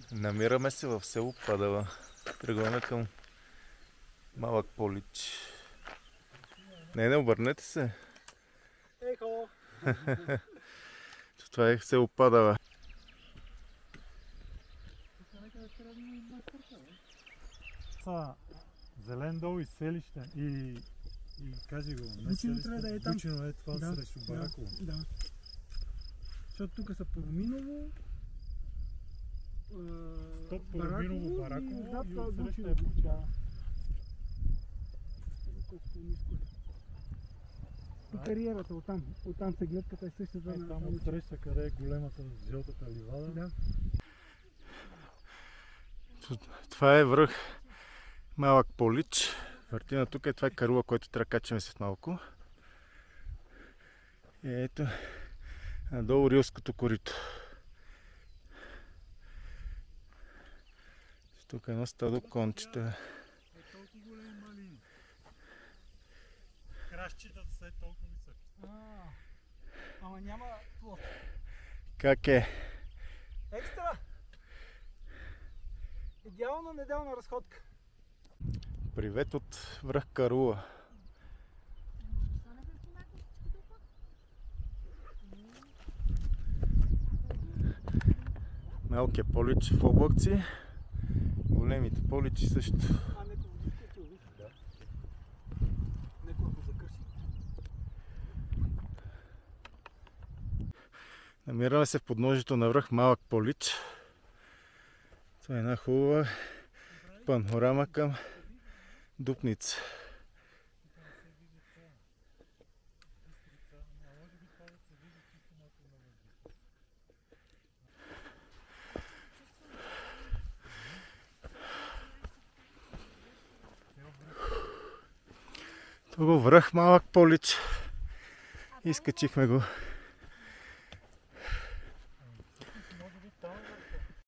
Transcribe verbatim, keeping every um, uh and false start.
Намираме се в село Падава. Тръгваме към Малък Полич. Не, не, обърнете се. Ехо! Това е село Падава. Са зелен дол и селище. И, и кажи го, не Бучино трябва да е там. Бучино е това Да, срещу да, Бараково. Да. Защото тук са Пороминово, Топ Пороминово, Бараково и, да, и това е отсреща Бучино. е Бучино. Да. Колкото ниско е. И кариерата оттам, оттам се гледката е същата. Е, на там отсреща, къде е големата жълтата ливада. Да. Това е връх Малък Полич. Въртина тук е, това е Карула, който трябва да качаме след малко. И ето надолу Рилското корито. Тук е едно стадо кончета. Е толкова големи малини. Кращчетата са е толкова високи. А, ама няма плод. Как е? Екстра! Идеална неделна разходка. Привет от връх Карула. Малкия Полич в облакци. Големите Поличи също. А неко водичка се увижда. Да. Неко ако закърши. Намираме се в подножието на връх Малък Полич. Това е една хубава панорама към Дупница. Това го връх Малък Полич. Изкачихме го.